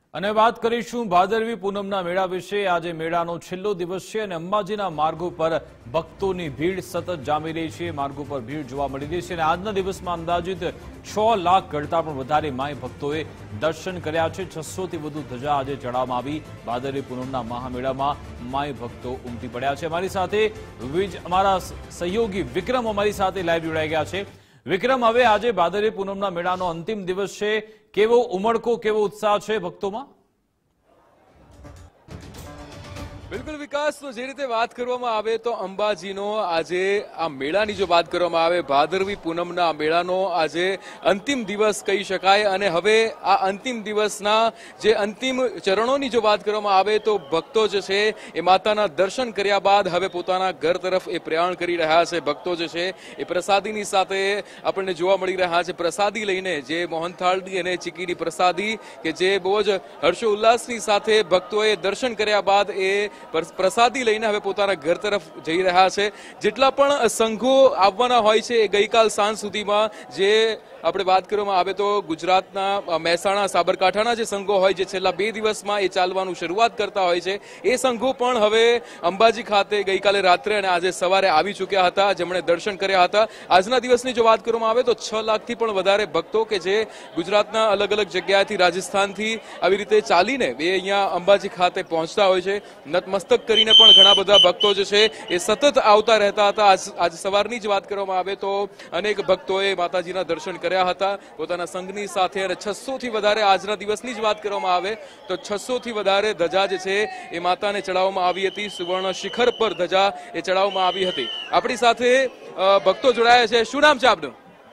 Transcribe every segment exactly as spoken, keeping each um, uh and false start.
અને વાત કરીશું ભાદરવી પૂનમના મેળા વિશે। આજે મેળાનો છેલ્લો દિવસ છે અને અંબાજીના માર્ગો પર ભક્તોની ભીડ સતત જામી રહી છે। માર્ગો પર ભીડ જોવા મળી રહી છે અને આજના દિવસમાં અંદાજિત છ લાખ કરતા પણ વધારે માઈ ભક્તોએ દર્શન કર્યા છે। છસો થી વધુ ધજા આજે ચડાવવામાં આવી। ભાદરવી પૂનમના મહામેળામાં માઈ ભક્તો ઉમટી પડ્યા છે। અમારી સાથે અમારા સહયોગી વિક્રમ અમારી સાથે લાઈવ જોડાઈ ગયા છે। વિક્રમ, હવે આજે ભાદરવી પૂનમના મેળાનો અંતિમ દિવસ છે, કેવો ઉમળકો કેવો उत्साह છે ભક્તોમાં? बिल्कुल विकास, तो जे रीते बात करवामां आवे तो अंबाजीनो आजे आ मेळानी जो बात करवामां आवे भादरवी पूनमना मेळानो आजे अंतिम दिवस कही शकाय। अने हवे आ अंतिम दिवसना जे अंतिम चरणोनी जो बात करवामां आवे तो भक्तो जे छे ए माताना दर्शन कर्या बाद हवे पोताना घर तरफ ए प्रयाण करी रह्या छे। भक्तो जे छे ए प्रसादीनी साथे आपणे जोवा मळी रह्या छे। प्रसादी लईने जे मोहनथाळनी अने चीकीनी प्रसादी के जे बहु ज हर्षोल्लासनी साथे भक्तोए दर्शन कर्या बाद ए प्रसादी लईने हवे पोताना घर तरफ जई रह्या छे। जेटला पण संघो आववाना होय छे गईकाल सांज सुधीमां जे આપણે વાત કરવામાં આવે તો ગુજરાતના મહેસાણા સાબરકાંઠાના જે સંઘો હોય જે છેલ્લા બે દિવસમાં એ ચાલવાનું શરૂઆત કરતા હોય છે એ સંઘો પણ હવે અંબાજી ખાતે ગઈકાલે રાત્રે અને આજે સવારે આવી ચૂક્યા હતા, જેમણે દર્શન કર્યા હતા। આજના દિવસની જો વાત કરવામાં આવે તો છ લાખથી પણ વધારે ભક્તો કે જે ગુજરાતના અલગ અલગ જગ્યાએથી રાજસ્થાનથી આવી રીતે ચાલીને એ અહીંયા અંબાજી ખાતે પહોંચતા હોય છે। નતમસ્તક કરીને પણ ઘણા બધા ભક્તો જે છે એ સતત આવતા રહેતા હતા। આજ આજ સવારની જ વાત કરવામાં આવે તો અનેક ભક્તોએ માતાજીના દર્શન કર્યા હતા પોતાના સંઘની સાથે। અને છસો થી વધારે આજના દિવસની જ વાત કરવામાં આવે તો છસો થી વધારે ધજા જે છે એ માતાને ચડાવવામાં આવી હતી। સુવર્ણ શિખર પર ધજા એ ચડાવવામાં આવી હતી। આપણી સાથે ભક્તો જોડાયા છે। શું નામ છે આપનું?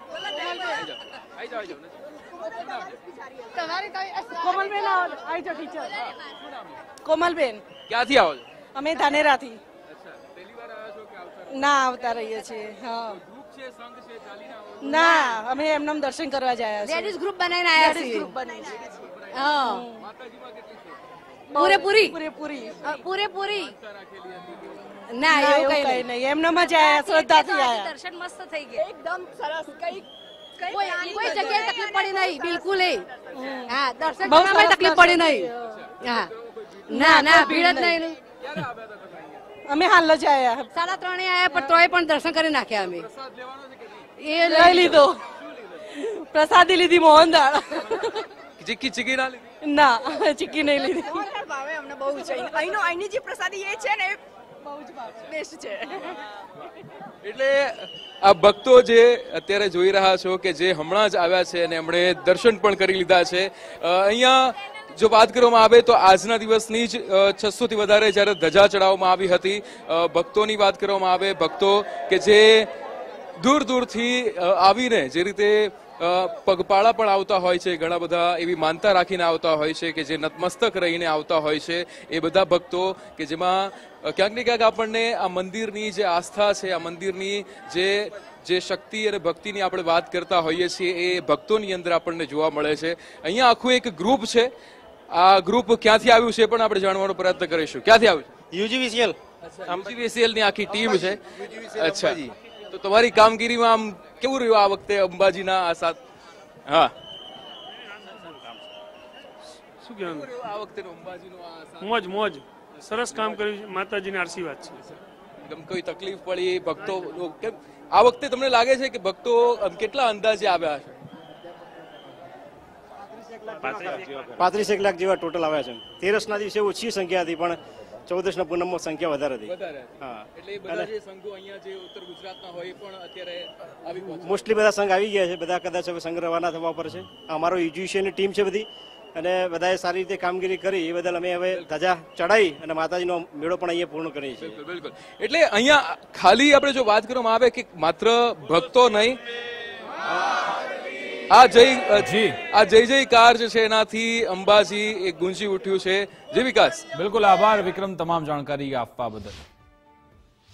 કોમલબેન। ક્યાંથી આવો છો? અમે ધાનેરાથી। ના આવતા રહીએ છીએ। હા, ના અમે એમનામ દર્શન કરવા જાય છે। લેડીઝ ગ્રુપ બનાવીને આયા છે। ગ્રુપ બનાવી હા, પૂરેપૂરી પૂરેપૂરી પૂરેપૂરી ના ના, એવું એવું કઈ કઈ નહીં। નહીં, એમનામ જ આયા, શ્રદ્ધાથી આયા। દર્શન મસ્ત થઈ ગયા, એકદમ સરસ, કઈ કોઈ કોઈ જગ્યાએ તકલીફ પડી નહીં, બિલકુલ નહીં। હા, દર્શન બહુ કરવામાં સરસ તકલીફ પડી નહીં। હા, ના ના ભીડ જ નહીં। અમે હાલ જ આયા, સાડા ત્રણે આયા પણ તોય પણ દર્શન કરી નાખ્યા અમે। એ લઈ લીધો, પ્રસાદી લીધી મોહનદાળ। ચીકી ચીકી ના લીધી? ના, ચીકી નહીં લીધી। ભાવે અમને બહુ છે અહીંનો, અહીંની જે પ્રસાદી એ છે ને બહુ જ બેસ્ટ છે। એટલે આ ભક્તો જે અત્યારે જોઈ રહ્યા છો કે જે હમણાં જ આવ્યા છે અને એમણે દર્શન પણ કરી લીધા છે। અહીંયા જો વાત કરવામાં આવે તો આજના દિવસની જ છસો થી વધારે જ્યારે ધજા ચડાવવામાં આવી હતી, ભક્તોની વાત કરવામાં આવે ભક્તો કે જે દૂર દૂરથી આવીને જે રીતે પગપાળા પણ આવતા હોય છે, ઘણા બધા એવી માનતા રાખીને આવતા હોય છે કે જે નતમસ્તક રહીને આવતા હોય છે એ બધા ભક્તો કે જેમાં ક્યાંક ને ક્યાંક આપણને આ મંદિરની જે આસ્થા છે, આ મંદિરની જે જે શક્તિ અને ભક્તિની આપણે વાત કરતા હોઈએ છીએ એ ભક્તોની અંદર આપણને જોવા મળે છે। અહીંયા આખું એક ગ્રુપ છે, આ ગ્રુપ ક્યાંથી આવ્યું છે પણ આપણે જાણવાનો પ્રયત્ન કરીશું। ક્યાંથી આવ્યું? યુજીવીસીએલ યુજીવીસીએલ ની આખી ટીમ છે। અચ્છા, તો તમારી કામગીરીમાં આમ કેવું રહ્યું આ વખતે અંબાજીના આ સાથ? હા, શું કહેવાનું, આ વખતેનો અંબાજીનો આ સાથ? મોજ મોજ, સરસ કામ કર્યું, માતાજીના આશીર્વાદ છે। ગમ કોઈ તકલીફ પડી ભક્તો કેમ આ વખતે તમને લાગે છે કે ભક્તો કેટલા અંદાજે આવ્યા છે? પાંત્રીસ એક લાખ જેવા ટોટલ આવ્યા છે। તેરસના દિવસે ઓછી સંખ્યા હતી પણ ચૌદસના પૂનમમાં સંખ્યા વધારે હતી। હા, એટલે એ બધા જે સંઘો અહીંયા જે ઉત્તર ગુજરાતના હોય પણ અત્યારે આવી પહોંચ્યા? મોસ્ટલી બધા સંઘ આવી ગયા છે, બધા કદાચ હવે સંઘ રવાના થવા પર છે। અમારો યુજીસીની ટીમ છે બધી અને બધાએ સારી રીતે કામગીરી કરી એ બદલ અમે હવે ધજા ચડાવી અને માતાજીનો મેળો પણ અહીંયા પૂર્ણ કરીએ છીએ। બિલકુલ, એટલે અહીંયા ખાલી આપણે જો વાત કરવામાં આવે કે માત્ર ભક્તો નહીં, આ જય જી આ જય જયકાર જે છે એનાથી અંબાજી એક ગુંજી ઉઠ્યું છે। જય વિકાસ। બિલકુલ, આભાર વિક્રમ તમામ જાણકારી આપવા બદલ।